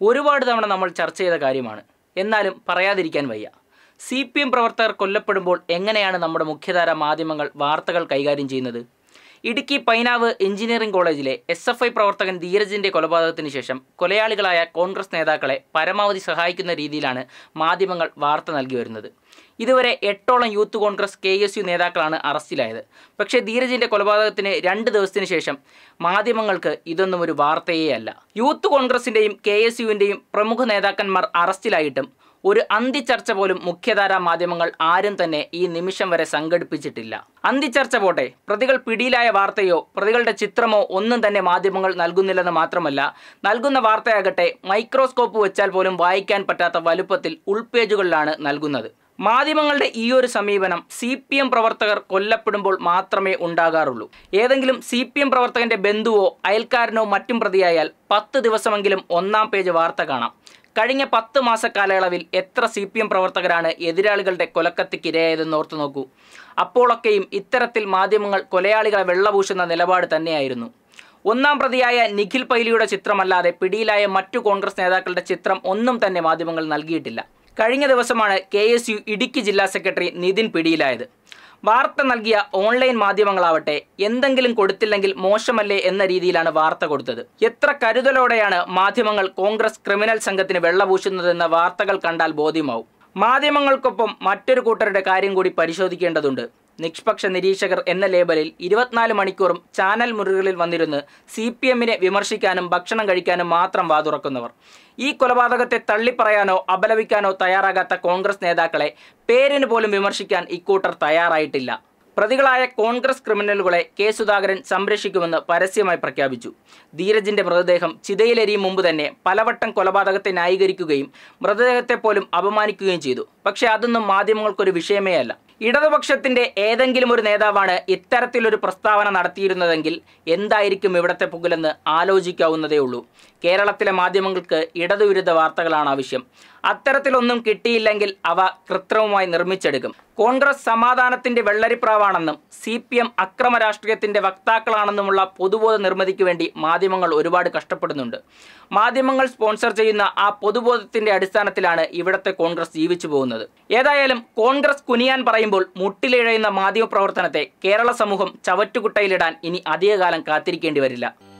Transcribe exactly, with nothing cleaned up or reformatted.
ഒരുപാട് തവണ നമ്മൾ ചർച്ച ചെയ്ത കാര്യമാണ്. എന്നാലും പറയാതിരിക്കാൻ വയ്യ. സി പി എം പ്രവർത്തകർ കൊല്ലപ്പെടുമ്പോൾ എങ്ങനെയാണ് നമ്മുടെ മുഖ്യധാര മാധ്യമങ്ങൾ വാർത്തകൾ കൈകാര്യം ചെയ്യുന്നത്? ഇടുക്കി പൈനാവ് എഞ്ചിനീയറിംഗ് കോളേജിലെ എസ് എഫ് ഐ പ്രവർത്തകൻ ധീരജിൻ്റെ കൊലപാതകത്തിന് ശേഷം കൊലയാളികളായ കോൺഗ്രസ് നേതാക്കളെ പരമാവധി സഹായിക്കുന്ന രീതിയിലാണ് മാധ്യമങ്ങൾ വാർത്ത നൽകി വരുന്നത്. ഇതുവരെ എട്ടോളം youth Congress K S U നേതാക്കളാണ് അറസ്റ്റിലായത്. പക്ഷേ ധീരജിൻ്റെ കൊലപാതകത്തിന് രണ്ട് ദിവസത്തിന് ശേഷം മാധ്യമങ്ങൾക്ക് ഇതൊന്നും ഒരു വാർത്തയേ അല്ല. യൂത്ത് കോൺഗ്രസിൻ്റെയും കെ എസ് യുവിൻ്റെയും പ്രമുഖ നേതാക്കന്മാർ അറസ്റ്റിലായിട്ടും ഒരു അന്തിച്ചർച്ച പോലും മുഖ്യധാരാ മാധ്യമങ്ങൾ ആരും തന്നെ ഈ നിമിഷം വരെ സംഘടിപ്പിച്ചിട്ടില്ല. അന്തിച്ചർച്ച പോട്ടെ, പ്രതികൾ പിടിയിലായ വാർത്തയോ പ്രതികളുടെ ചിത്രമോ ഒന്നും തന്നെ മാധ്യമങ്ങൾ നൽകുന്നില്ലെന്ന് മാത്രമല്ല, നൽകുന്ന വാർത്തയാകട്ടെ മൈക്രോസ്കോപ്പ് വെച്ചാൽ പോലും വായിക്കാൻ പറ്റാത്ത വലുപ്പത്തിൽ ഉൾപേജുകളിലാണ് നൽകുന്നത്. മാധ്യമങ്ങളുടെ ഈ ഒരു സമീപനം സി പി എം പ്രവർത്തകർ കൊല്ലപ്പെടുമ്പോൾ മാത്രമേ ഉണ്ടാകാറുള്ളൂ. ഏതെങ്കിലും സി പി എം പ്രവർത്തകന്റെ ബന്ധുവോ അയൽക്കാരനോ മറ്റും പ്രതിയായാൽ പത്ത് ദിവസമെങ്കിലും ഒന്നാം പേജ് വാർത്ത കാണാം. കഴിഞ്ഞ പത്ത് മാസ കാലയളവിൽ എത്ര സി പി എം പ്രവർത്തകരാണ് എതിരാളികളുടെ കൊലക്കത്തിക്കിരയായതെന്ന് ഓർത്തു നോക്കൂ. അപ്പോഴൊക്കെയും ഇത്തരത്തിൽ മാധ്യമങ്ങൾ കൊലയാളികളെ വെള്ളപൂശുന്ന നിലപാട് തന്നെയായിരുന്നു. ഒന്നാം പ്രതിയായ നിഖിൽ പൈലിയുടെ ചിത്രമല്ലാതെ പിടിയിലായ മറ്റു കോൺഗ്രസ് നേതാക്കളുടെ ചിത്രം ഒന്നും തന്നെ മാധ്യമങ്ങൾ നൽകിയിട്ടില്ല. കഴിഞ്ഞ ദിവസമാണ് കെ എസ് യു ഇടുക്കി ജില്ലാ സെക്രട്ടറി നിതിൻ പിടിയിലായത്. വാർത്ത നൽകിയ ഓൺലൈൻ മാധ്യമങ്ങളാവട്ടെ എന്തെങ്കിലും കൊടുത്തില്ലെങ്കിൽ മോശമല്ലേ എന്ന രീതിയിലാണ് വാർത്ത കൊടുത്തത്. എത്ര കരുതലോടെയാണ് മാധ്യമങ്ങൾ കോൺഗ്രസ് ക്രിമിനൽ സംഘത്തിന് വെള്ളപൂശുന്നതെന്ന വാർത്തകൾ കണ്ടാൽ ബോധ്യമാവും. മാധ്യമങ്ങൾക്കൊപ്പം മറ്റൊരു കൂട്ടരുടെ കാര്യം കൂടി പരിശോധിക്കേണ്ടതുണ്ട്. നിഷ്പക്ഷ നിരീക്ഷകർ എന്ന ലേബലിൽ ഇരുപത്തിനാല് മണിക്കൂറും ചാനൽ മുറികളിൽ വന്നിരുന്ന് സി പി എമ്മിനെ വിമർശിക്കാനും ഭക്ഷണം കഴിക്കാനും മാത്രം വാതുറക്കുന്നവർ. ഈ കൊലപാതകത്തെ തള്ളിപ്പറയാനോ അപലപിക്കാനോ തയ്യാറാകാത്ത കോൺഗ്രസ് നേതാക്കളെ പേരിന് പോലും വിമർശിക്കാൻ ഇക്കൂട്ടർ തയ്യാറായിട്ടില്ല. പ്രതികളായ കോൺഗ്രസ് ക്രിമിനലുകളെ കെ സുധാകരൻ സംരക്ഷിക്കുമെന്ന് പരസ്യമായി പ്രഖ്യാപിച്ചു. ധീരജിൻ്റെ മൃതദേഹം ചിതയിലെരിയും മുമ്പ് തന്നെ പലവട്ടം കൊലപാതകത്തെ ന്യായീകരിക്കുകയും മൃതദേഹത്തെ പോലും അപമാനിക്കുകയും ചെയ്തു. പക്ഷേ അതൊന്നും മാധ്യമങ്ങൾക്കൊരു വിഷയമേ അല്ല. ഇടതുപക്ഷത്തിൻ്റെ ഏതെങ്കിലും ഒരു നേതാവാണ് ഇത്തരത്തിലൊരു പ്രസ്താവന നടത്തിയിരുന്നതെങ്കിൽ എന്തായിരിക്കും ഇവിടത്തെ പുകലെന്ന് ആലോചിക്കാവുന്നതേ ഉള്ളൂ. കേരളത്തിലെ മാധ്യമങ്ങൾക്ക് ഇടതുവിരുദ്ധ വാർത്തകളാണ് ആവശ്യം. അത്തരത്തിലൊന്നും കിട്ടിയില്ലെങ്കിൽ അവ കൃത്രിമമായി നിർമ്മിച്ചെടുക്കും. കോൺഗ്രസ് സമാധാനത്തിൻ്റെ വെള്ളരിപ്രാവാണെന്നും സി പി എം അക്രമ രാഷ്ട്രീയത്തിൻ്റെ വക്താക്കളാണെന്നുമുള്ള പൊതുബോധ നിർമ്മിതിക്ക് വേണ്ടി മാധ്യമങ്ങൾ ഒരുപാട് കഷ്ടപ്പെടുന്നുണ്ട്. മാധ്യമങ്ങൾ സ്പോൺസർ ചെയ്യുന്ന ആ പൊതുബോധത്തിൻ്റെ അടിസ്ഥാനത്തിലാണ് ഇവിടുത്തെ കോൺഗ്രസ് ജീവിച്ചു പോകുന്നത്. ഏതായാലും കോൺഗ്രസ് കുനിയാൻ പറയുമ്പോൾ മുട്ടിലിഴയുന്ന മാധ്യമപ്രവർത്തനത്തെ കേരള സമൂഹം ചവറ്റുകുട്ടയിലിടാൻ ഇനി അധികകാലം കാത്തിരിക്കേണ്ടി വരില്ല.